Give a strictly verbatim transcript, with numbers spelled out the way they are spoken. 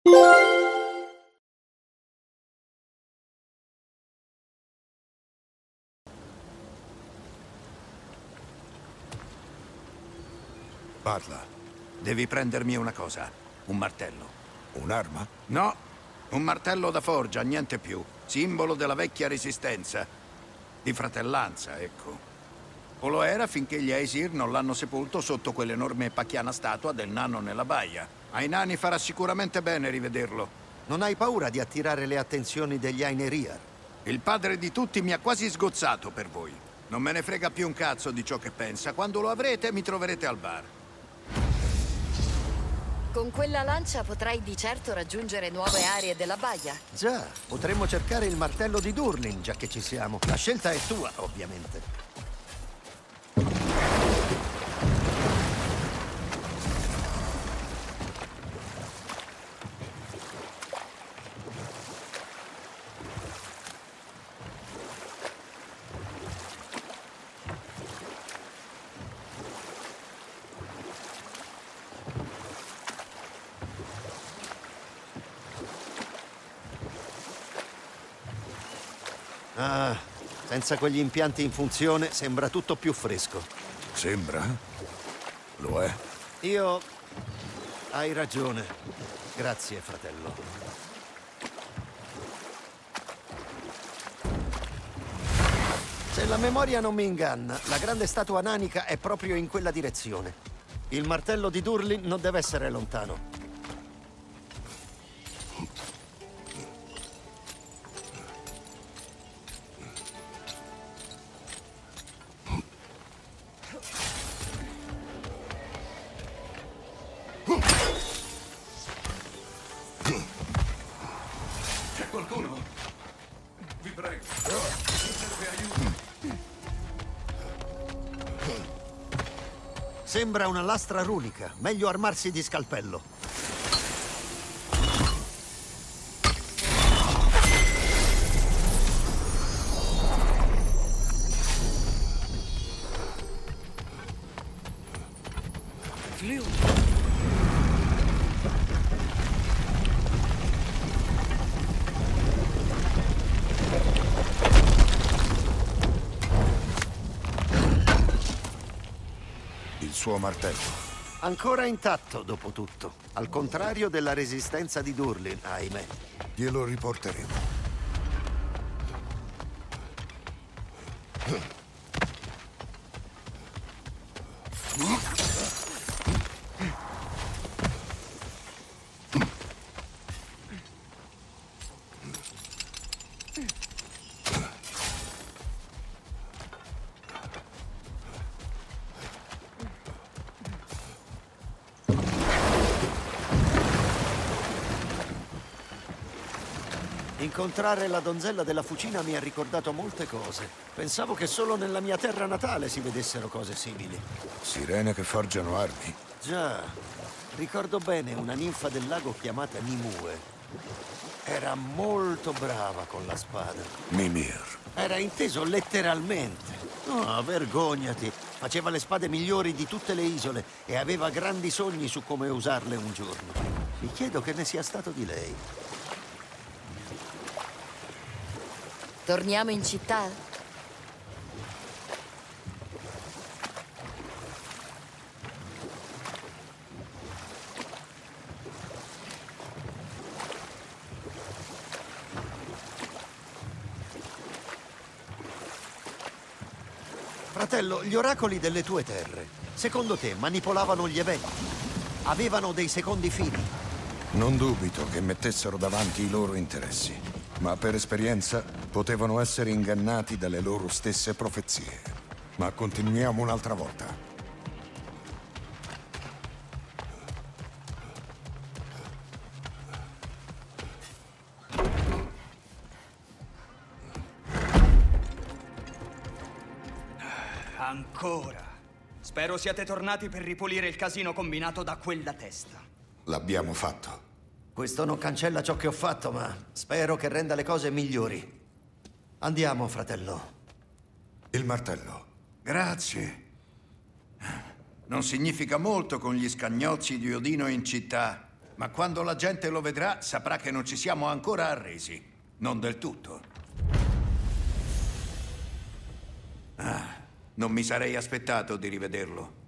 Parla. Devi prendermi una cosa. Un martello. Un'arma? No, un martello da forgia, niente più. Simbolo della vecchia resistenza. Di fratellanza, ecco. O lo era finché gli Aesir non l'hanno sepolto sotto quell'enorme pacchiana statua del nano nella baia. Ai nani farà sicuramente bene rivederlo. Non hai paura di attirare le attenzioni degli Aineriar? Il padre di tutti mi ha quasi sgozzato per voi. Non me ne frega più un cazzo di ciò che pensa. Quando lo avrete, mi troverete al bar. Con quella lancia potrai di certo raggiungere nuove aree della baia. Già, potremmo cercare il martello di Durlin, già che ci siamo. La scelta è tua, ovviamente. Ah, senza quegli impianti in funzione sembra tutto più fresco. Sembra? Lo è? Io... hai ragione. Grazie, fratello. Se la memoria non mi inganna, la grande statua nanica è proprio in quella direzione. Il martello di Durlin non deve essere lontano. C'è qualcuno? Vi prego. Serve aiuto. Sembra una lastra runica. Meglio armarsi di scalpello. Il suo martello. Ancora intatto, dopo tutto. Al contrario della resistenza di Durlin, ahimè. Glielo riporteremo. Incontrare la donzella della fucina mi ha ricordato molte cose. Pensavo che solo nella mia terra natale si vedessero cose simili. Sirene che forgiano armi. Già, ricordo bene una ninfa del lago chiamata Nimue. Era molto brava con la spada. Mimir. Era inteso letteralmente. No, vergognati. Faceva le spade migliori di tutte le isole e aveva grandi sogni su come usarle un giorno. Mi chiedo che ne sia stato di lei. Torniamo in città? Fratello, gli oracoli delle tue terre, secondo te manipolavano gli eventi? Avevano dei secondi fini? Non dubito che mettessero davanti i loro interessi, ma per esperienza potevano essere ingannati dalle loro stesse profezie. Ma continuiamo un'altra volta. Ancora. Spero siate tornati per ripulire il casino combinato da quella testa. L'abbiamo fatto. Questo non cancella ciò che ho fatto, ma spero che renda le cose migliori. Andiamo, fratello. Il martello. Grazie. Non significa molto con gli scagnozzi di Odino in città. Ma quando la gente lo vedrà, saprà che non ci siamo ancora arresi. Non del tutto. Ah, non mi sarei aspettato di rivederlo.